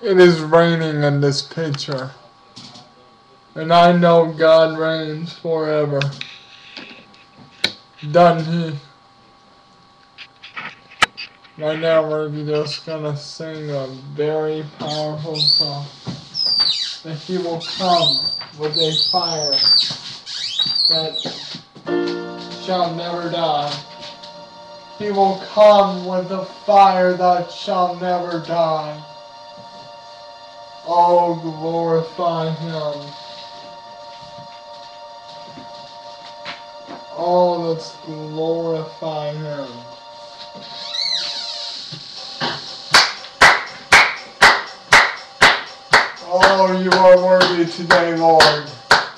It is raining in this picture. And I know God reigns forever. Doesn't He? Right now we're just gonna sing a very powerful song. That He will come with a fire that shall never die. He will come with a fire that shall never die. Oh, glorify Him. Oh, let's glorify Him. Oh, you are worthy today, Lord.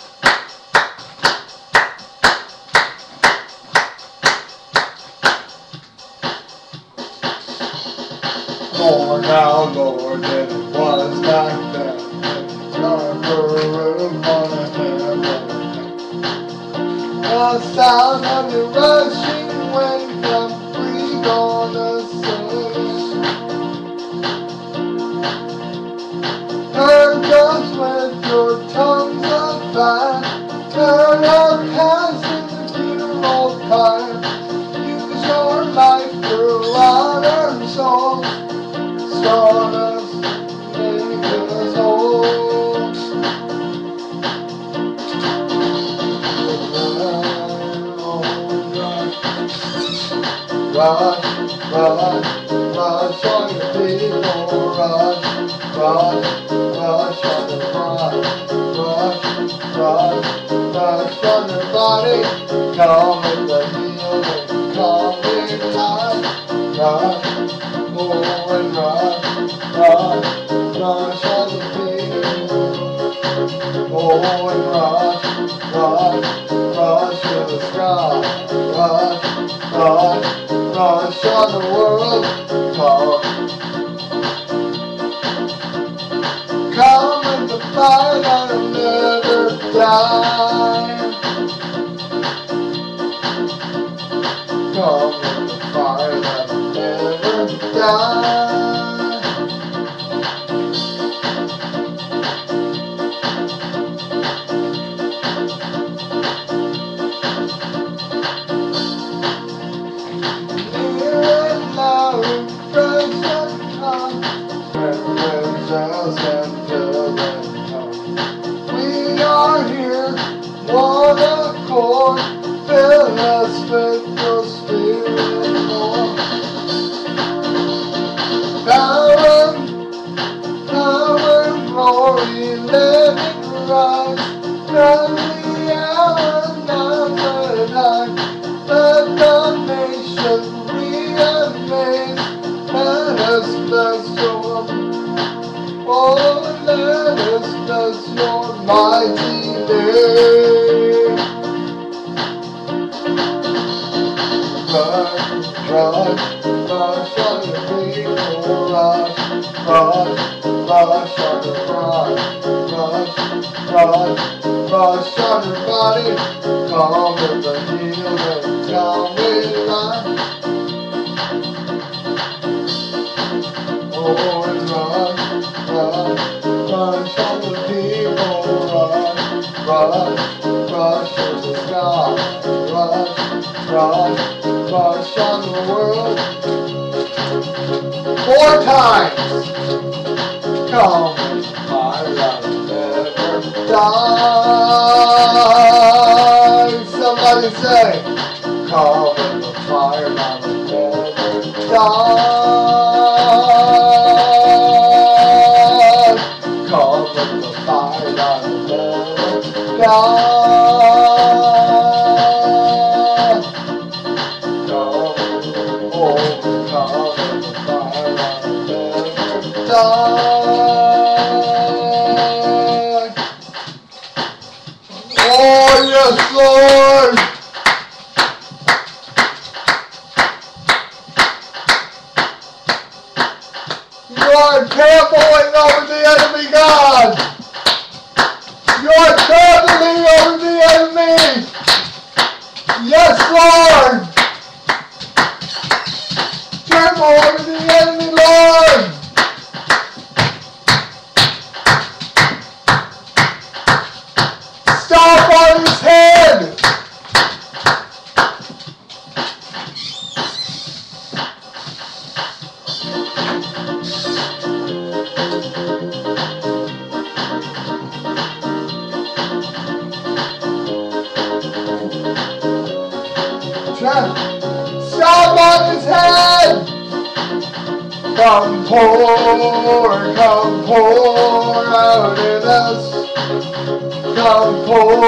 Lord, now, Lord, it was back then. Never room on a heaven. The sound of the rushing wind come breathe on us again. Purge us with your tongues of fire. Turn our hands into funeral pyre. Use your life throughout our souls. Start us, make us whole. Rush, rush, rush on your people. Rush, rush, rush on the bride. Rush, rush on your body. Come with the healing, come with life. Rush, oh and rush on the people. Oh and rush to the sky. Rush on the world. Come with the fire that'll never die. Come with the fire that'll never die. We are here, one accord, fill us with your spirit, Lord. Power, glory, let it rise, from the hour now and I. Let the nations be amazed, let us bless your oh, let us bless your mighty name. Rush on the people. Rush on the bride. Rush on your body. Come with the healing, come with life. Oh, and rush on the people. Rush to the sky. Rush on the world. 4 times. Come with the fire that will never die. Somebody say, come with the fire that will never die. Come with the fire that will never die. Stop on his head. Come pour out in us. Come pour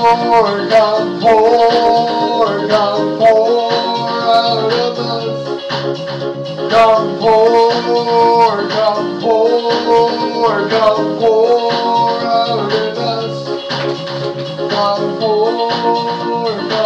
out of us. Come pour out in us. Come pour.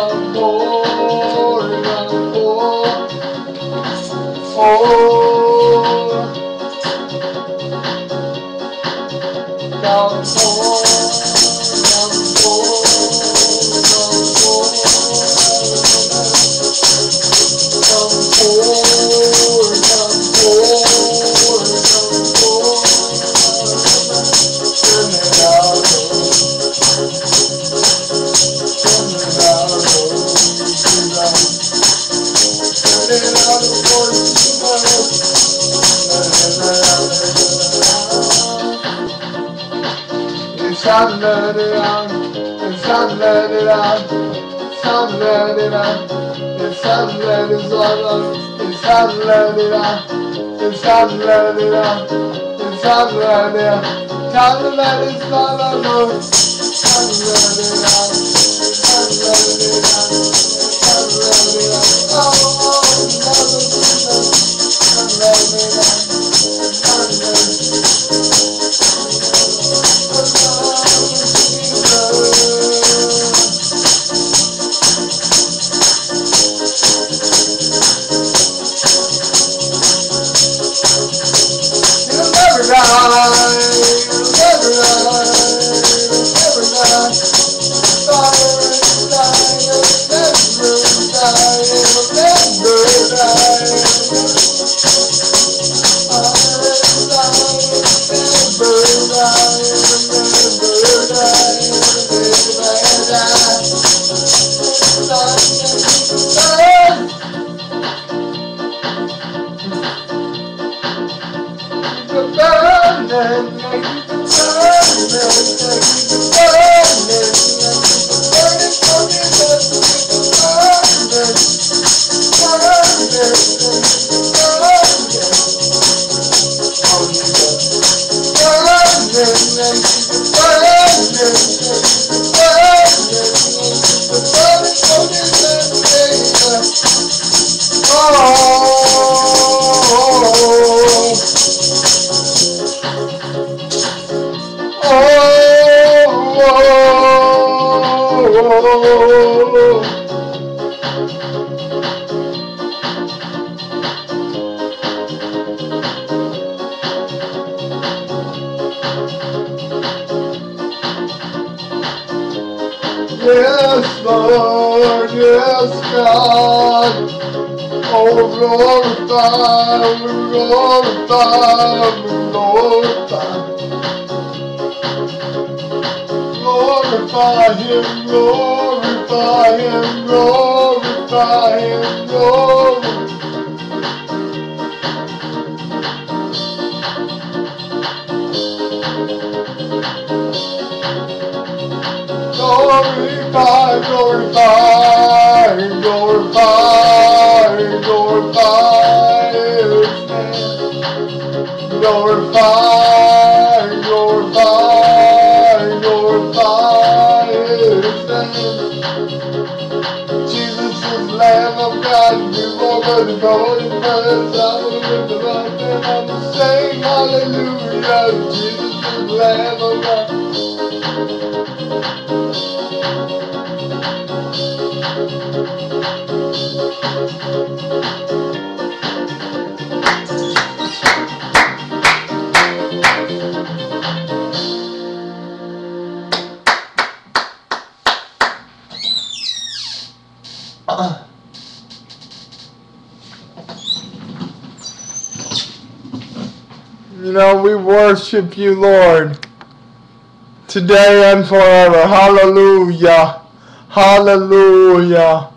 It's time to let it out. It's time to let it out. It's time to let it out. It's time to let it out. It's time to let it out. It's time to let it out. It's time to let it out. Time to let it out. It's time to let it out. It's time to let it out. It's time to let it out. Oh, it's time to let it out. It's time to let it out. Yes, Lord, yes, God. Oh, glorify, we glorify, we glorify. Glorify Him, glorify Him, glorify Him, glorify. Glorify, glorify, glorify, glorify His name. Glorify, glorify, glorify His name. Jesus is Lamb of God, you over the golden presence. I will lift the up and I will sing hallelujah. Jesus is Lamb of God. You know, we worship you, Lord, today and forever. Hallelujah. Hallelujah.